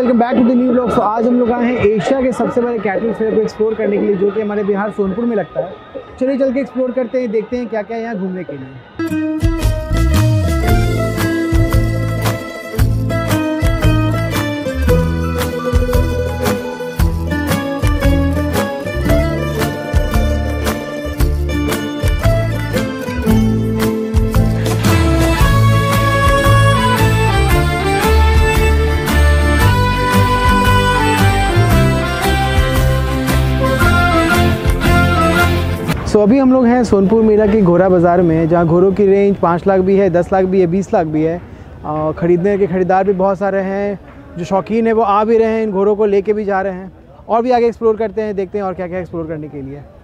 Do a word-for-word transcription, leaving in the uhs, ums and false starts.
Welcome back to the new blog. तो आज हम लोग आए हैं एशिया के सबसे बड़े कैटल फेयर को एक्सप्लोर करने के लिए, जो कि हमारे बिहार सोनपुर में लगता है। चलिए चल के एक्सप्लोर करते हैं, देखते हैं क्या क्या है यहाँ घूमने के लिए। सो so, अभी हम लोग हैं सोनपुर मेला की घोड़ा बाज़ार में, जहाँ घोड़ों की रेंज पाँच लाख भी है, दस लाख भी है, बीस लाख भी है। और ख़रीदने के ख़रीदार भी बहुत सारे हैं, जो शौकीन है वो आ भी रहे हैं, इन घोड़ों को लेके भी जा रहे हैं। और भी आगे एक्सप्लोर करते हैं, देखते हैं और क्या क्या एक्सप्लोर करने के लिए।